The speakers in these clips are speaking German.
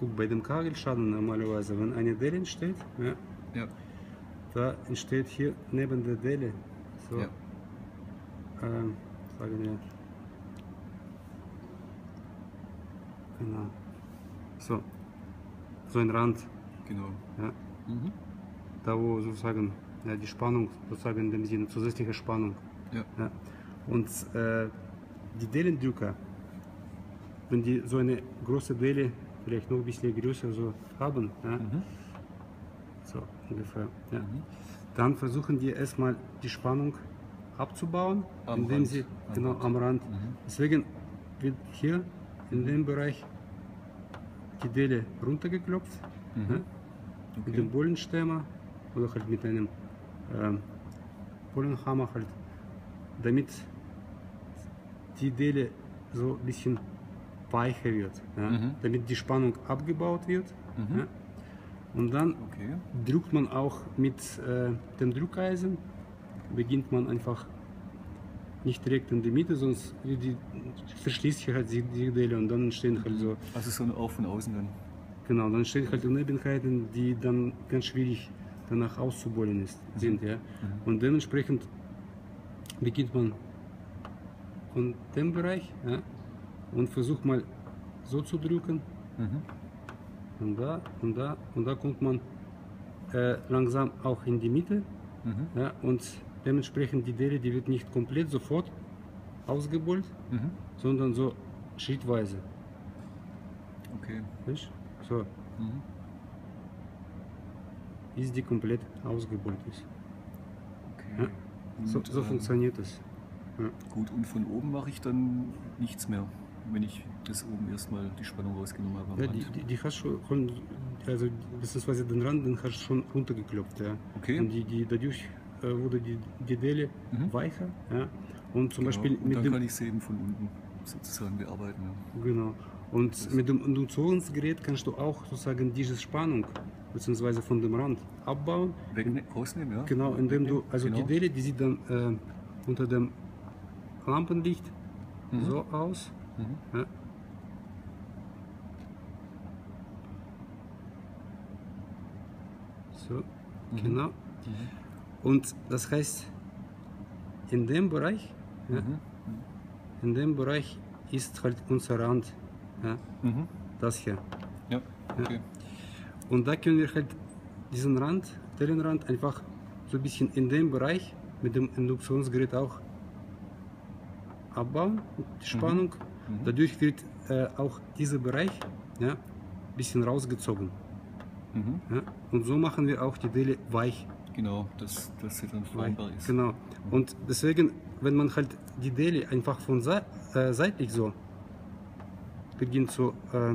guck, bei dem Kagelschaden normalerweise, wenn eine Delle entsteht, ja, Ja. da entsteht hier neben der Delle, so, Ja. sagen wir, genau, so ein Rand, Genau. ja, Mhm. da wo sozusagen ja, die Spannung, sozusagen in dem Sinne, zusätzliche Spannung. Ja. Ja. Und die Dellendrücker, wenn die so eine große Delle, vielleicht noch ein bisschen größer so haben, ja, so ungefähr, ja, dann versuchen die erstmal die Spannung abzubauen, Am indem Rand. sie, Am genau, Rand. am Rand. Deswegen wird hier in dem Bereich die Delle runtergeklopft, ja, mit dem Bohlenstämmer oder halt mit einem Bohlenhammer halt, damit die Delle so ein bisschen weicher wird, ja, damit die Spannung abgebaut wird. Ja. Und dann Okay. drückt man auch mit dem Drückeisen, beginnt man einfach nicht direkt in die Mitte, sonst verschließt sich halt die Delle und dann entstehen halt so, Also so ein Auf und Außen dann. genau, dann entstehen halt Unebenheiten, die dann ganz schwierig danach auszubohren sind. Ja. Und dementsprechend beginnt man von dem Bereich, ja, und versucht mal so zu drücken. Und da kommt man langsam auch in die Mitte. Ja, und dementsprechend die Delle, die wird nicht komplett sofort ausgebollt, sondern so schrittweise. Okay. Weißt? So. Bis die komplett ausgebollt ist. Okay. Ja? So funktioniert es. Ja. Gut, und von oben mache ich dann nichts mehr, wenn ich das oben erstmal die Spannung rausgenommen habe am Ja, Rand. die hast schon, also beziehungsweise den Rand, den hast du schon runtergeklopft, ja. Okay. Und dadurch wurde die Delle weicher, ja. Und zum Beispiel Und mit dann dem, kann ich sie eben von unten sozusagen bearbeiten. Ja. genau. Und mit dem Induktionsgerät kannst du auch sozusagen diese Spannung beziehungsweise von dem Rand abbauen. Rausnehmen, ja? Genau, indem du, also Genau. die Delle, die sieht dann unter dem Lampenlicht so aus. Ja. So, genau. Und das heißt, in dem Bereich, ja, in dem Bereich ist halt unser Rand, ja, das hier. Ja, okay. Und da können wir halt diesen Rand, Dellenrand, einfach so ein bisschen in dem Bereich mit dem Induktionsgerät auch abbauen, die Spannung. Dadurch wird auch dieser Bereich, ja, ein bisschen rausgezogen. Ja. Und so machen wir auch die Delle weich. Genau, dass sie dann formbar ist. Genau. Und deswegen, wenn man halt die Delle einfach von seitlich so beginnt zu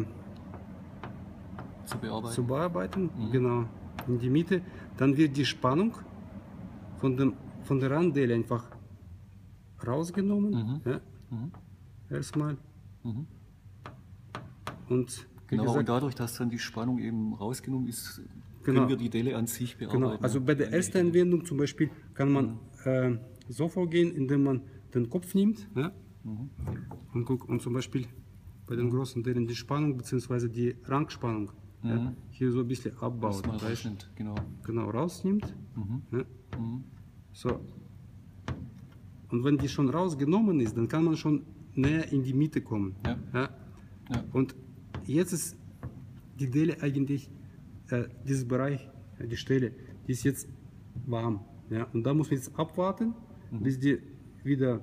bearbeiten, genau, in die Mitte, dann wird die Spannung von der Randdelle einfach rausgenommen, ja, erstmal. Und wie Genau, gesagt, und dadurch, dass dann die Spannung eben rausgenommen ist, genau, können wir die Delle an sich bearbeiten. genau, also bei der ersten Anwendung zum Beispiel kann man so vorgehen, indem man den Kopf nimmt, ja, und zum Beispiel bei den großen Dellen die Spannung bzw. die Rangspannung, ja, hier so ein bisschen abbaut. Mal rausnimmt, genau. Genau, rausnimmt. Ja. So. Und wenn die schon rausgenommen ist, dann kann man schon näher in die Mitte kommen. Ja. Ja. Ja. Und jetzt ist die Delle eigentlich, dieser Bereich, die Stelle, die ist jetzt warm. Ja. Und da muss man jetzt abwarten, bis die wieder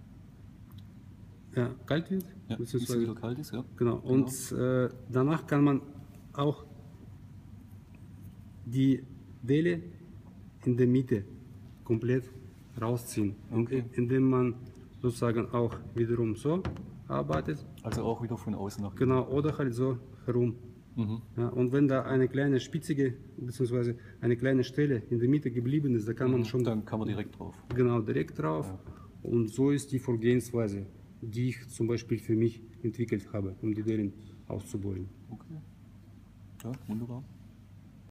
kalt wird. Ja, bis sie wieder kalt ist, ja. Genau. Und danach kann man auch die Delle in der Mitte komplett rausziehen, Okay. indem man sozusagen auch wiederum so arbeitet. Also auch wieder von außen nach innen. Genau, oder halt so herum. Ja, und wenn da eine kleine spitzige bzw. eine kleine Stelle in der Mitte geblieben ist, da kann man schon Dann kann man direkt drauf. genau direkt drauf. Ja. Und so ist die Vorgehensweise, die ich zum Beispiel für mich entwickelt habe, um die Dellen auszubohren. Okay. Ja, wunderbar.